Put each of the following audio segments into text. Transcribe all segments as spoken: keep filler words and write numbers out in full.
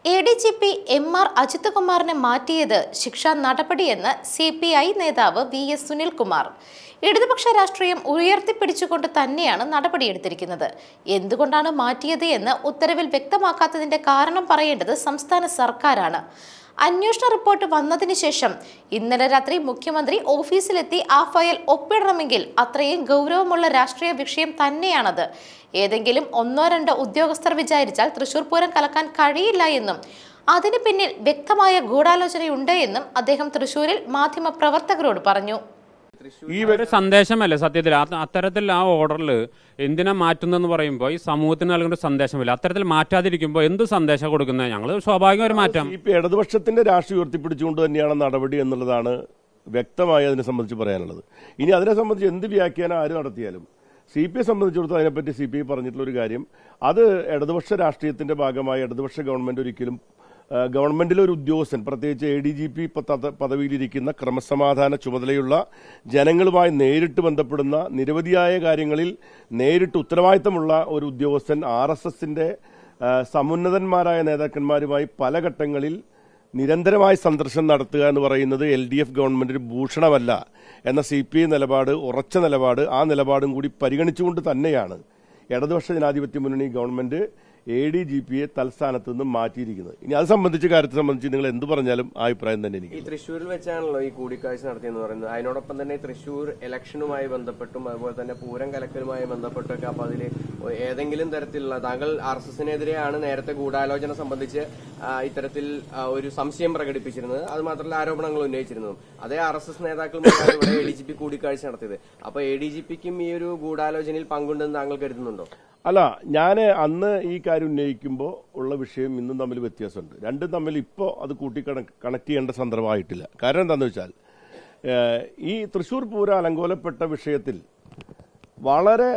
A D G P M R Ajith കുമാറിനെ മാറ്റിയത് ശിക്ഷാ നടപടിയെന്ന് സി പി ഐ നേതാവ് വി എസ് സുനിൽകുമാർ. ഇടതുപക്ഷ രാഷ്ട്രീയം ഉയർത്തിപ്പിടിച്ചുകൊണ്ട് തന്നെയാണ് നടപടിയെടുത്തിരിക്കുന്നത്. എന്തുകൊണ്ടാണ് മാറ്റിയത് എന്ന് ഉത്തരവിൽ വ്യക്തമാക്കാത്തതിന്റെ കാരണം പറയേണ്ടത് സംസ്ഥാന സർക്കാരാണ്. അന്വേഷണ റിപ്പോർട്ട് വന്നതിന് ശേഷം ഇന്നലെ രാത്രി മുഖ്യമന്ത്രി ഓഫീസിലെത്തി ആ ഫയൽ ഒപ്പിടണമെങ്കിൽ അത്രയും ഗൗരവമുള്ള രാഷ്ട്രീയ വിഷയം തന്നെയാണത്. ഏതെങ്കിലും ഒന്നോ രണ്ടോ ഉദ്യോഗസ്ഥർ വിചാരിച്ചാൽ തൃശൂർ പൂരം കലക്കാൻ കഴിയില്ല എന്നും അതിന് പിന്നിൽ വ്യക്തമായ ഗൂഢാലോചനയുണ്ട് എന്നും അദ്ദേഹം തൃശൂരിൽ മാധ്യമ പ്രവർത്തകരോട് പറഞ്ഞു. ഈ ഒരു സന്ദേശമല്ലേ സത്യത്തിൽ അത്തരത്തിൽ ആ ഓർഡറിൽ എന്തിനാ മാറ്റുന്നതെന്ന് പറയുമ്പോൾ ഈ സമൂഹത്തിന് നൽകുന്ന സന്ദേശമല്ല. അത്തരത്തിൽ മാറ്റാതിരിക്കുമ്പോൾ എന്ത് സന്ദേശം കൊടുക്കുന്നത്? ഞങ്ങൾ സ്വാഭാവികം ഒരു മാറ്റം ഇപ്പൊ ഇടതുപക്ഷത്തിന്റെ രാഷ്ട്രീയം ഉയർത്തിപ്പിടിച്ചുകൊണ്ട് തന്നെയാണ് നടപടി എന്നുള്ളതാണ് വ്യക്തമായി അതിനെ സംബന്ധിച്ച് പറയാനുള്ളത്. ഇനി അതിനെ സംബന്ധിച്ച് എന്ത് വ്യാഖ്യാനം ആര് നടത്തിയാലും സി പി ഐ സംബന്ധിച്ചിടത്തോളം അതിനെപ്പറ്റി സി പി ഐ പറഞ്ഞിട്ടുള്ള ഒരു കാര്യം, അത് ഇടതുപക്ഷ രാഷ്ട്രീയത്തിന്റെ ഭാഗമായി ഇടതുപക്ഷ ഗവൺമെന്റ് ഒരിക്കലും ഗവൺമെന്റിലെ ഒരു ഉദ്യോഗസ്ഥൻ, പ്രത്യേകിച്ച് എ ഡി ജി പി പദവിയിലിരിക്കുന്ന ക്രമസമാധാന ചുമതലയുള്ള ജനങ്ങളുമായി നേരിട്ട് ബന്ധപ്പെടുന്ന നിരവധിയായ കാര്യങ്ങളിൽ നേരിട്ട് ഉത്തരവാദിത്തമുള്ള ഒരു ഉദ്യോഗസ്ഥൻ ആർ എസ് എസിന്റെ സമുന്നതന്മാരായ നേതാക്കന്മാരുമായി പല ഘട്ടങ്ങളിൽ നിരന്തരമായി സന്ദർശനം നടത്തുക എന്ന് പറയുന്നത് എൽ ഡി എഫ് ഗവൺമെന്റിന് ഭൂഷണമല്ല എന്ന സി പി ഐ നിലപാട്, ഉറച്ച നിലപാട്, ആ നിലപാടും കൂടി പരിഗണിച്ചുകൊണ്ട് തന്നെയാണ് ഇടതുപക്ഷ ജനാധിപത്യ മുന്നണി ഗവൺമെന്റ് എ ഡി ജി പിയെ തൽസ്ഥാനത്ത് നിന്ന് മാറ്റിയിരിക്കുന്നത്. ഇനി അത് സംബന്ധിച്ച കാര്യത്തെ സംബന്ധിച്ച് നിങ്ങൾ എന്ത് പറഞ്ഞാലും ആ അഭിപ്രായം തന്നെ എനിക്ക്. ഈ തൃശ്ശൂരിൽ വെച്ചാണല്ലോ ഈ കൂടിക്കാഴ്ച നടത്തിയെന്ന് പറയുന്നത്. അതിനോടൊപ്പം തന്നെ തൃശ്ശൂർ ഇലക്ഷനുമായി ബന്ധപ്പെട്ടും അതുപോലെ തന്നെ പൂരം കലക്കലുമായി ബന്ധപ്പെട്ടൊക്കെ അപ്പൊ അതിൽ ഏതെങ്കിലും തരത്തിലുള്ള താങ്കൾ ആർ എസ് എസിനെതിരെയാണ് നേരത്തെ ഗൂഢാലോചന സംബന്ധിച്ച് ഇത്തരത്തിൽ ഒരു സംശയം പ്രകടിപ്പിച്ചിരുന്നത്, അത് മാത്രമല്ല ആരോപണങ്ങൾ ഉന്നയിച്ചിരുന്നതും അതേ ആർ എസ് എസ് നേതാക്കളുമായി ഇവിടെ എ ഡി ജി പി കൂടിക്കാഴ്ച നടത്തിയത്. അപ്പൊ എ ഡി ജി പിക്കും ഈ ഒരു ഗൂഢാലോചനയിൽ പങ്കുണ്ടെന്ന് താങ്കൾ കരുതുന്നുണ്ടോ? അല്ല, ഞാൻ അന്ന് ഈ കാര്യം ഉന്നയിക്കുമ്പോൾ ഉള്ള വിഷയം ഇന്നും തമ്മിൽ വ്യത്യാസമുണ്ട്. രണ്ടും തമ്മിൽ ഇപ്പോൾ അത് കൂട്ടി കണക്ട് ചെയ്യേണ്ട സന്ദർഭമായിട്ടില്ല. കാരണം എന്താണെന്ന് വെച്ചാൽ ഈ തൃശൂർ പൂരം അലങ്കോലപ്പെട്ട വിഷയത്തിൽ വളരെ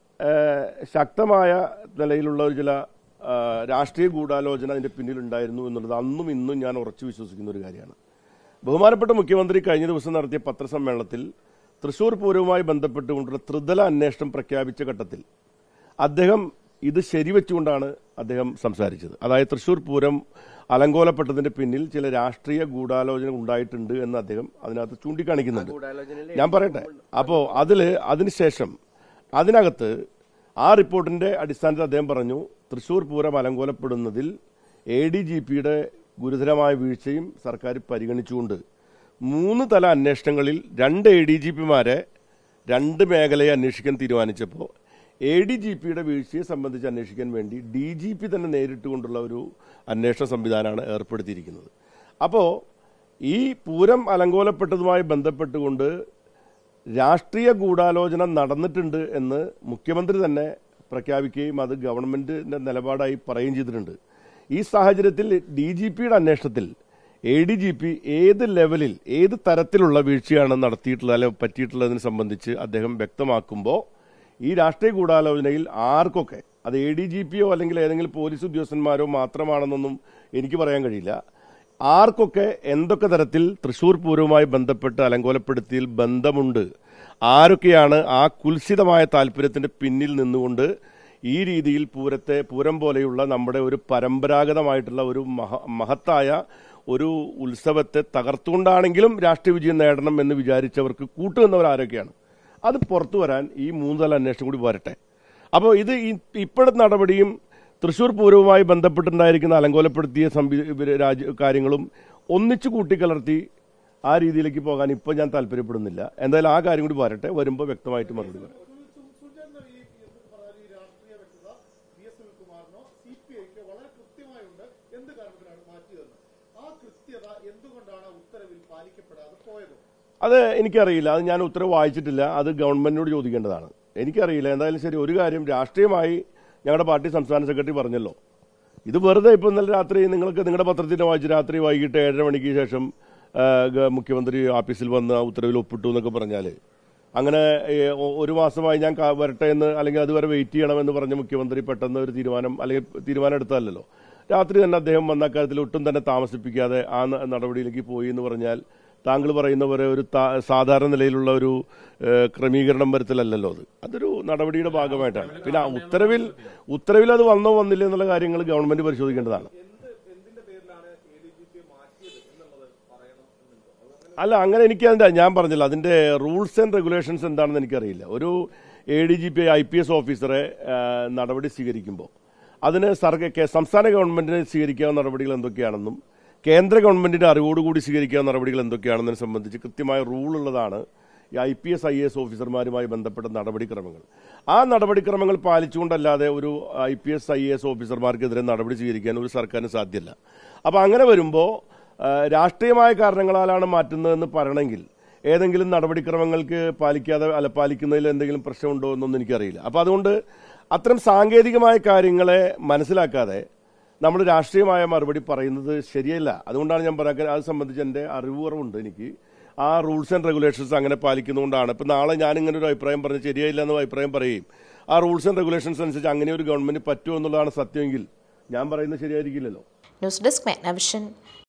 ശക്തമായ നിലയിലുള്ള ഒരു ചില രാഷ്ട്രീയ ഗൂഢാലോചന അതിന്റെ പിന്നിലുണ്ടായിരുന്നു എന്നുള്ളത് അന്നും ഇന്നും ഞാൻ ഉറച്ചു വിശ്വസിക്കുന്ന ഒരു കാര്യമാണ്. ബഹുമാനപ്പെട്ട മുഖ്യമന്ത്രി കഴിഞ്ഞ ദിവസം നടത്തിയ പത്രസമ്മേളനത്തിൽ തൃശൂർ പൂരവുമായി ബന്ധപ്പെട്ടുകൊണ്ടുള്ള ത്രിതല അന്വേഷണം പ്രഖ്യാപിച്ച ഘട്ടത്തിൽ അദ്ദേഹം ഇത് ശരിവെച്ചുകൊണ്ടാണ് അദ്ദേഹം സംസാരിച്ചത്. അതായത് തൃശൂർ പൂരം അലങ്കോലപ്പെട്ടതിന്റെ പിന്നിൽ ചില രാഷ്ട്രീയ ഗൂഢാലോചന ഉണ്ടായിട്ടുണ്ട് എന്ന് അദ്ദേഹം അതിനകത്ത് ചൂണ്ടിക്കാണിക്കുന്നുണ്ട്. ഞാൻ പറയട്ടെ. അപ്പോ അതില് അതിനുശേഷം അതിനകത്ത് ആ റിപ്പോർട്ടിന്റെ അടിസ്ഥാനത്തിൽ അദ്ദേഹം പറഞ്ഞു, തൃശൂർ പൂരം അലങ്കോലപ്പെടുന്നതിൽ എ ഡി ജി പിയുടെ ഗുരുതരമായ വീഴ്ചയും സർക്കാർ പരിഗണിച്ചുകൊണ്ട് മൂന്ന് തല അന്വേഷണങ്ങളിൽ രണ്ട് എ ഡി ജി പിമാരെ രണ്ട് മേഖലയെ അന്വേഷിക്കാൻ തീരുമാനിച്ചപ്പോൾ എ ഡി ജി പിയുടെ വീഴ്ചയെ സംബന്ധിച്ച് അന്വേഷിക്കാൻ വേണ്ടി ഡി ജി പി തന്നെ നേരിട്ട് കൊണ്ടുള്ള ഒരു അന്വേഷണ സംവിധാനമാണ് ഏർപ്പെടുത്തിയിരിക്കുന്നത്. അപ്പോൾ ഈ പൂരം അലങ്കോലപ്പെട്ടതുമായി ബന്ധപ്പെട്ടുകൊണ്ട് രാഷ്ട്രീയ ഗൂഢാലോചന നടന്നിട്ടുണ്ട് എന്ന് മുഖ്യമന്ത്രി തന്നെ പ്രഖ്യാപിക്കുകയും അത് ഗവൺമെന്റിന്റെ നിലപാടായി പറയുകയും ചെയ്തിട്ടുണ്ട്. ഈ സാഹചര്യത്തിൽ ഡി ജി പിയുടെ അന്വേഷണത്തിൽ എ ഡി ജി പി ഏത് ലെവലിൽ ഏത് തരത്തിലുള്ള വീഴ്ചയാണ് നടത്തിയിട്ടുള്ളത് അല്ലെങ്കിൽ പറ്റിയിട്ടുള്ളതിനെ സംബന്ധിച്ച് അദ്ദേഹം വ്യക്തമാക്കുമ്പോൾ ഈ രാഷ്ട്രീയ ഗൂഢാലോചനയിൽ ആർക്കൊക്കെ, അത് എ ഡി ജി പിയോ അല്ലെങ്കിൽ ഏതെങ്കിലും പോലീസ് ഉദ്യോഗസ്ഥന്മാരോ മാത്രമാണെന്നൊന്നും എനിക്ക് പറയാൻ കഴിയില്ല, ആർക്കൊക്കെ എന്തൊക്കെ തരത്തിൽ തൃശൂർ പൂരവുമായി ബന്ധപ്പെട്ട് അലങ്കോലപ്പെടുത്തിയിൽ ബന്ധമുണ്ട്, ആരൊക്കെയാണ് ആ കുൽസിതമായ താല്പര്യത്തിന്റെ പിന്നിൽ നിന്നുകൊണ്ട് ഈ രീതിയിൽ പൂരത്തെ പൂരം പോലെയുള്ള നമ്മുടെ ഒരു പരമ്പരാഗതമായിട്ടുള്ള ഒരു മഹ മഹത്തായ ഒരു ഉത്സവത്തെ തകർത്തുകൊണ്ടാണെങ്കിലും രാഷ്ട്രീയ വിജയം നേടണം എന്ന് വിചാരിച്ചവർക്ക് കൂട്ടുനിന്നവരാരൊക്കെയാണ്, അത് പുറത്തു വരാൻ ഈ മൂന്നുതല അന്വേഷണം കൂടി വരട്ടെ. അപ്പോൾ ഇത് ഇപ്പോഴത്തെ നടപടിയും തൃശൂർ പൂരവുമായി ബന്ധപ്പെട്ടുണ്ടായിരിക്കുന്ന അലങ്കോലപ്പെടുത്തിയ കാര്യങ്ങളും ഒന്നിച്ചു കൂട്ടിക്കലർത്തി ആ രീതിയിലേക്ക് പോകാൻ ഇപ്പോൾ ഞാൻ താല്പര്യപ്പെടുന്നില്ല. എന്തായാലും ആ കാര്യം കൂടി വരട്ടെ, വരുമ്പോൾ വ്യക്തമായിട്ട് മറുപടി പറയാം. അത് എനിക്കറിയില്ല, അത് ഞാൻ ഉത്തരവ് വായിച്ചിട്ടില്ല, അത് ഗവൺമെന്റിനോട് ചോദിക്കേണ്ടതാണ്. എനിക്കറിയില്ല. എന്തായാലും ശരി, ഒരു കാര്യം രാഷ്ട്രീയമായി ഞങ്ങളുടെ പാർട്ടി സംസ്ഥാന സെക്രട്ടറി പറഞ്ഞല്ലോ, ഇത് വെറുതെ ഇപ്പൊ ഇന്നലെ രാത്രി നിങ്ങൾക്ക് നിങ്ങളുടെ പത്രത്തിന്റെ വായിച്ച് രാത്രി വൈകിട്ട് ഏഴര മണിക്ക് ശേഷം മുഖ്യമന്ത്രി ഓഫീസിൽ വന്ന് ഉത്തരവിൽ ഒപ്പിട്ടു എന്നൊക്കെ പറഞ്ഞാൽ അങ്ങനെ ഒരു മാസമായി ഞാൻ വരട്ടെ എന്ന് അല്ലെങ്കിൽ അതുവരെ വെയിറ്റ് ചെയ്യണമെന്ന് പറഞ്ഞ മുഖ്യമന്ത്രി പെട്ടെന്ന് ഒരു തീരുമാനം അല്ലെങ്കിൽ തീരുമാനം എടുത്തതല്ലോ. രാത്രി തന്നെ അദ്ദേഹം വന്ന കാര്യത്തിൽ ഒട്ടും തന്നെ താമസിപ്പിക്കാതെ ആ നടപടിയിലേക്ക് പോയി എന്ന് പറഞ്ഞാൽ താങ്കൾ പറയുന്ന പോലെ ഒരു സാധാരണ നിലയിലുള്ള ഒരു ക്രമീകരണം വരുത്തലല്ലോ. അത് അതൊരു നടപടിയുടെ ഭാഗമായിട്ടാണ്. പിന്നെ ഉത്തരവിൽ ഉത്തരവിൽ അത് വന്നോ വന്നില്ല എന്നുള്ള കാര്യങ്ങൾ ഗവൺമെന്റ് പരിശോധിക്കേണ്ടതാണ്. അല്ല, അങ്ങനെ എനിക്ക് അതിൻ്റെ ഞാൻ പറഞ്ഞില്ല, അതിൻ്റെ റൂൾസ് ആൻഡ് റെഗുലേഷൻസ് എന്താണെന്ന് എനിക്കറിയില്ല. ഒരു A D G P I P S ഓഫീസറെ നടപടി സ്വീകരിക്കുമ്പോൾ അതിന് സർക്കാർ സംസ്ഥാന ഗവൺമെന്റിന് സ്വീകരിക്കാവുന്ന നടപടികൾ എന്തൊക്കെയാണെന്നും കേന്ദ്ര ഗവൺമെന്റിന്റെ അറിവോടുകൂടി സ്വീകരിക്കാവുന്ന നടപടികൾ എന്തൊക്കെയാണെന്നതിനെ സംബന്ധിച്ച് കൃത്യമായ റൂൾ ഉള്ളതാണ് ഈ I P S I A S ഓഫീസർമാരുമായി ബന്ധപ്പെട്ട നടപടിക്രമങ്ങൾ. ആ നടപടിക്രമങ്ങൾ പാലിച്ചുകൊണ്ടല്ലാതെ ഒരു I P S I A S ഓഫീസർമാർക്കെതിരെ നടപടി സ്വീകരിക്കാൻ ഒരു സർക്കാരിന് സാധ്യമല്ല. അപ്പോൾ അങ്ങനെ വരുമ്പോൾ രാഷ്ട്രീയമായ കാരണങ്ങളാലാണ് മാറ്റുന്നതെന്ന് പറയണമെങ്കിൽ ഏതെങ്കിലും നടപടിക്രമങ്ങൾക്ക് പാലിക്കാതെ അല്ല പാലിക്കുന്നതിൽ എന്തെങ്കിലും പ്രശ്നമുണ്ടോ എന്നൊന്നും എനിക്കറിയില്ല. അപ്പോൾ അതുകൊണ്ട് അത്തരം സാങ്കേതികമായ കാര്യങ്ങളെ മനസ്സിലാക്കാതെ നമ്മൾ രാഷ്ട്രീയമായ മറുപടി പറയുന്നത് ശരിയല്ല. അതുകൊണ്ടാണ് ഞാൻ പറയാൻ അത് സംബന്ധിച്ച് എൻ്റെ അറിവ് കുറവുണ്ട് എനിക്ക്. ആ റൂൾസ് ആൻഡ് റെഗുലേഷൻസ് അങ്ങനെ പാലിക്കുന്നതുകൊണ്ടാണ്. ഇപ്പം നാളെ ഞാനിങ്ങനെ ഒരു അഭിപ്രായം പറഞ്ഞ് ശരിയായില്ല എന്ന അഭിപ്രായം പറയുകയും ആ റൂൾസ് ആൻഡ് റെഗുലേഷൻസ് അനുസരിച്ച് അങ്ങനെ ഒരു ഗവൺമെന്റ് പറ്റുമോ എന്നുള്ളതാണ് സത്യമെങ്കിൽ ഞാൻ പറയുന്നത് ശരിയായിരിക്കില്ലല്ലോ. News desk.